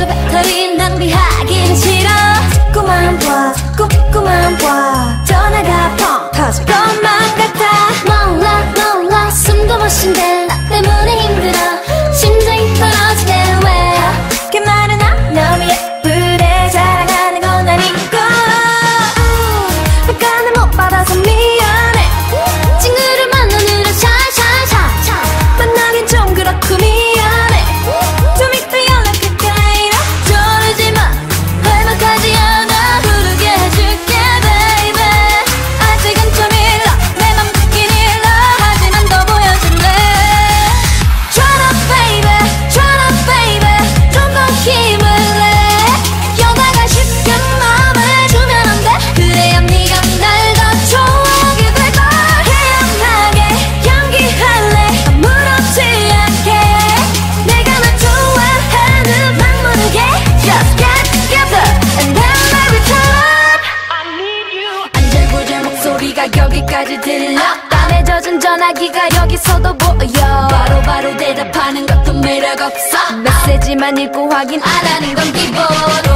그저 배터리 낭비하기는 싫어. 듣고만 봐, 듣고만 봐. 전화가 펑 터질 것만 같아. 몰라 몰라 숨도 못 쉰대. 나 때문에 힘들어. 심장이 떨어지네 왜. 그 말은 안 너무 예쁘대. 자랑하는 건 아니고 평가는 못 받아서 미안해. 친구를 만나느라 샤샤샤 만나긴 좀 그렇고 미안해. 좀 이따 연락할게 이러 저러지마. 할만하지 않아. 부르게 해줄게 baby. 아직은 좀 일러. 내 맘 듣긴 일러. 하지만 더 보여줄래. Try up baby, try up baby. 좀 더 힘을 내. 여다가 쉽게 마음을 주면 안 돼. 그래야 네가 날 더 좋아하게 될걸. 태연하게 연기할래. 아무렇지 않게. 내가 널 좋아하는 막 모르게. Just get together and then maybe turn up. I need you. 안절부절 목소리가 여기까지 들려. 땀에 젖은 전화기가 여기서도 보여. 바로바로 대답하는 것도 매력없어. 메시지만 읽고 확인 안 하는 건 기본.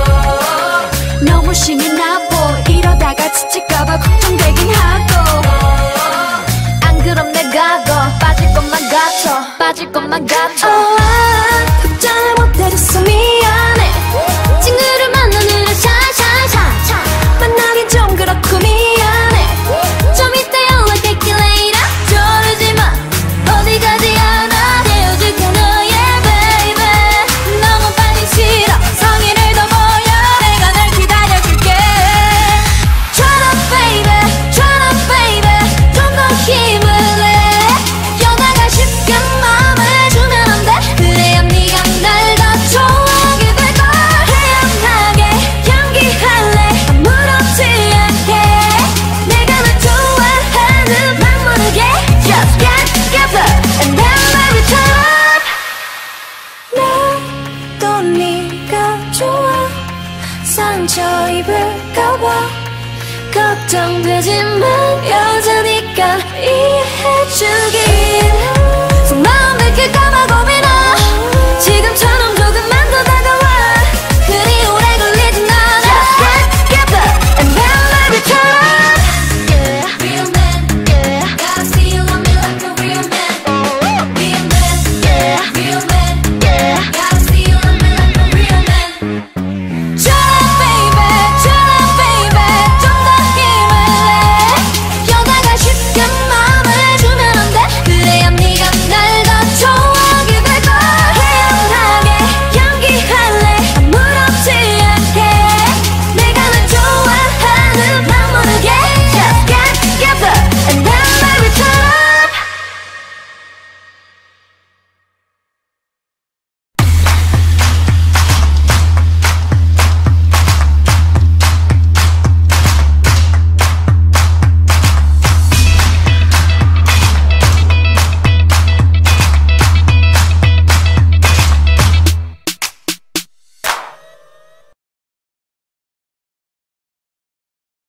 너무 심이 나보. 이러다가 지칠까봐 걱정되긴 하고. 안 그럼 내가 더 빠질 것만 같아. 빠질 것만 같아. 답장을 못해줬어 미안해. 친구를 만나느라 샤샤샤 만나긴 좀 그렇고 미안해. 좀 이따 연락할게 later. 저러지마. 어디 가지 않아. 헤어질게 너의 baby. 너무 빨리 싫어. 성의를 더 보여. 내가 널 기다려줄게. Try up baby, try up baby. 좀 더 힘을 내. 여다가 쉽게 마음을 주면 안 돼. 그래야 네가 날 더 좋아하게 될걸. 태연하게 연기할래. 아무렇지 않게. 내가 널 좋아하는 막 모르게. Just get together and then maybe turn up. 나도 네가 좋아. 상처 입을까봐 걱정되지만 여자니까 이해해주길. 속마음 들킬까봐 고민.